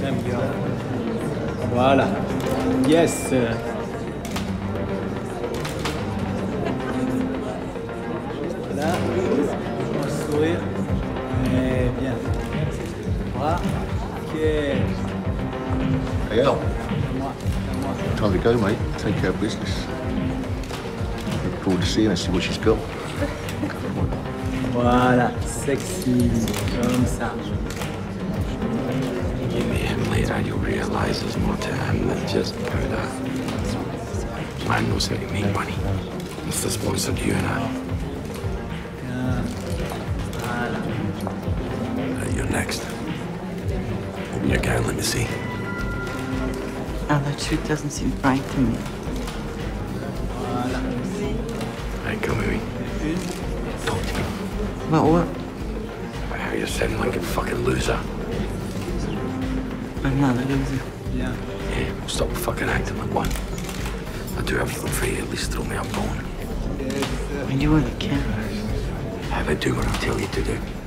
J'aime bien. Voilà. Yes. Là, on va sourire. Et bien. Voilà. Ok. Hey, Al. Moi. Time to go, mate. Take care of business. Look forward to seeing her, see what she's got. Voilà. Sexy. Comme ça. Man, later you'll realize there's more to him than just powder. Man knows how to make money. It's the sponsor you and I. You're next. Open your can, let me see. Now the truth doesn't seem right to me. Hey, come with me. Talk to me. About what? About how you're sounding like a fucking loser. I'm not a loser. Bien. Yeah, well, stop fucking acting like one. I do everything for you, at least throw me a bone. When you were the kid. Have I do what I tell you to do.